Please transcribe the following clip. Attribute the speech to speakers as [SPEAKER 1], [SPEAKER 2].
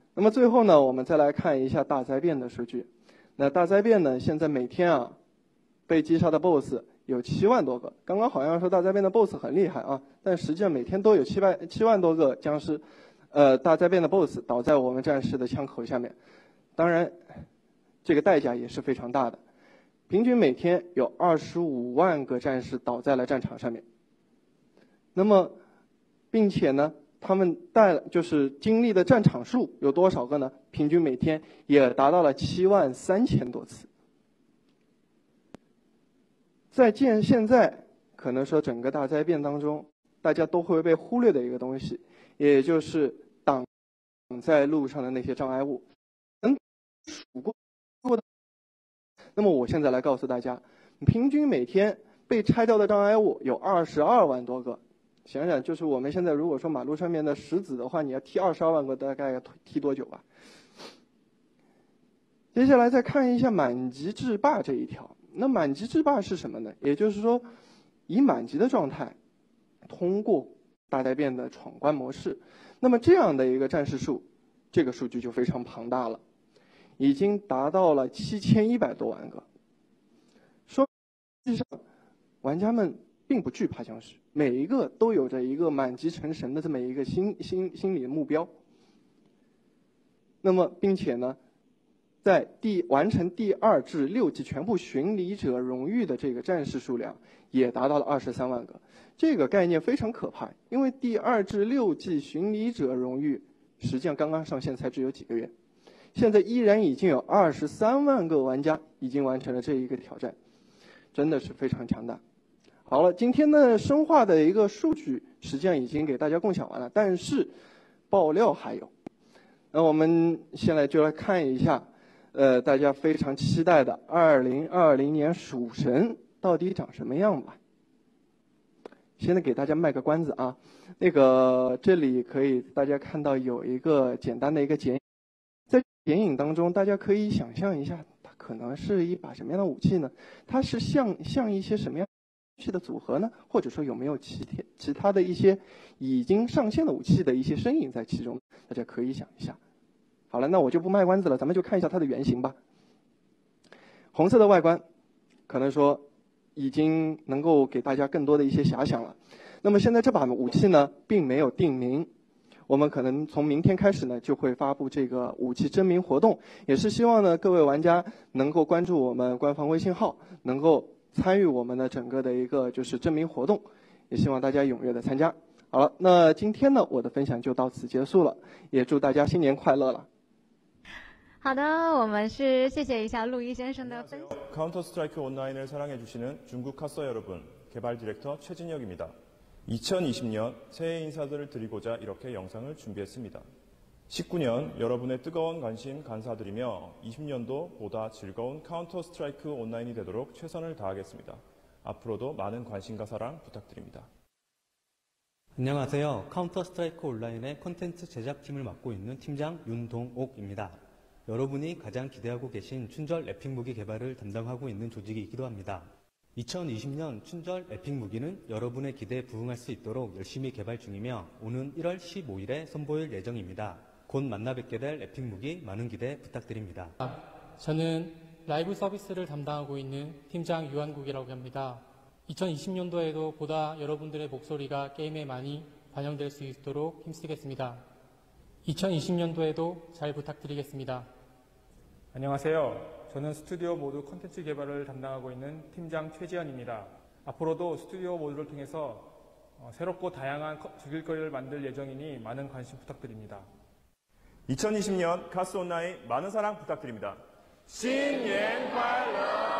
[SPEAKER 1] 那么最后呢，我们再来看一下大灾变的数据。那大灾变呢，现在每天啊，被击杀的 BOSS 有7万多个。刚刚好像说大灾变的 BOSS 很厉害啊，但实际上每天都有7万多个僵尸，大灾变的 BOSS 倒在我们战士的枪口下面。当然，这个代价也是非常大的。平均每天有25万个战士倒在了战场上面。那么，并且呢，他们就是经历的战场数有多少个呢？平均每天也达到了73000多次。现在可能说整个大灾变当中，大家都会被忽略的一个东西，也就是挡在路上的那些障碍物。数过的。那么我现在来告诉大家，平均每天被拆掉的障碍物有22万多个。想想，就是我们现在如果说马路上面的石子的话，你要踢22万个，大概要踢多久啊？接下来再看一下满级制霸这一条。那满级制霸是什么呢？也就是说，以满级的状态通过大灾变的闯关模式。那么这样的一个战士数，这个数据就非常庞大了，已经达到了7100多万个。实际上，玩家们并不惧怕僵尸，每一个都有着一个满级成神的这么一个心理的目标。那么，并且呢，在完成第2至6级全部巡礼者荣誉的这个战士数量也达到了23万个。这个概念非常可怕，因为第2至6级巡礼者荣誉实际上刚刚上线才只有几个月，现在依然已经有23万个玩家已经完成了这一个挑战，真的是非常强大。好了，今天的生化的一个数据实际上已经给大家共享完了，但是爆料还有。那我们现在就来看一下，大家非常期待的2020年蜀神到底长什么样吧。现在给大家卖个关子啊，这里可以大家看到有一个简单的一个剪影，在剪影当中，大家可以想象一下，它可能是一把什么样的武器呢？它是像一些什么样武器的组合呢？或者说有没有其他的一些已经上线的武器的一些身影在其中？大家可以想一下。好了，那我就不卖关子了，咱们就看一下它的原型吧。红色的外观，可能说已经能够给大家更多的一些遐想了。那么现在这把武器呢，并没有定名，我们可能从明天开始呢，就会发布这个武器真名活动，也是希望呢各位玩家能够关注我们官方微信号，能够参与我们的整个的一个就是真名活动，也希望大家踊跃的参加。好了，那今天呢，我的分享就到此结束了，也祝大家新年快乐了。
[SPEAKER 2] 好的，我们是谢谢一下陆一先生的分享。
[SPEAKER 3] 카운터 스트라이크 온라인을 사랑해 주시는 중국 카서 여러분, 개발 디렉터 최진혁입니다. 2020년 새해 인사들을 드리고자 이렇게 영상을 준비했습니다. 19년 여러분의 뜨거운 관심 감사드리며 20년도 보다 즐거운 카운터 스트라이크 온라인이 되도록 최선을 다하겠습니다. 앞으로도 많은 관심과 사랑 부탁드립니다.
[SPEAKER 4] 안녕하세요. 카운터 스트라이크 온라인의 콘텐츠 제작팀을 맡고 있는 팀장 윤동옥입니다. 여러분이 가장 기대하고 계신 춘절 에픽 무기 개발을 담당하고 있는 조직이기도 합니다. 2020년 춘절 에픽 무기는 여러분의 기대에 부응할 수 있도록 열심히 개발 중이며 오는 1월 15일에 선보일 예정입니다. 곧 만나 뵙게 될 에픽 무기 많은 기대 부탁드립니다.
[SPEAKER 5] 저는 라이브 서비스를 담당하고 있는 팀장 유한국이라고 합니다. 2020년도에도 보다 여러분들의 목소리가 게임에 많이 반영될 수 있도록 힘쓰겠습니다. 2020년도에도 잘 부탁드리겠습니다.
[SPEAKER 6] 안녕하세요. 저는 스튜디오 모드 콘텐츠 개발을 담당하고 있는 팀장 최지현입니다. 앞으로도 스튜디오 모드를 통해서 새롭고 다양한 즐길거리를 만들 예정이니 많은 관심 부탁드립니다.
[SPEAKER 3] 2020년 카스 온라인 많은 사랑 부탁드립니다. 新年快乐!